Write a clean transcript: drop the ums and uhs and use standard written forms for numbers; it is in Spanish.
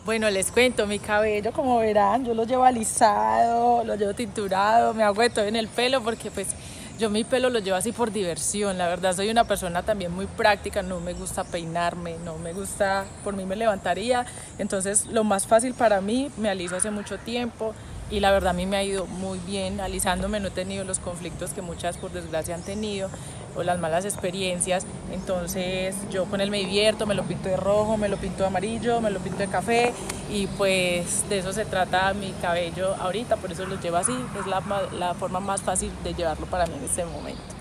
Bueno, les cuento, mi cabello, como verán, yo lo llevo alisado, lo llevo tinturado, me hago de todo en el pelo porque pues yo mi pelo lo llevo así por diversión. La verdad soy una persona también muy práctica, no me gusta peinarme, no me gusta, por mí me levantaría. Entonces lo más fácil para mí, me aliso hace mucho tiempo y la verdad a mí me ha ido muy bien alisándome, no he tenido los conflictos que muchas por desgracia han tenido o las malas experiencias. Entonces yo con él me divierto, me lo pinto de rojo, me lo pinto de amarillo, me lo pinto de café y pues de eso se trata mi cabello ahorita, por eso lo llevo así, es la forma más fácil de llevarlo para mí en este momento.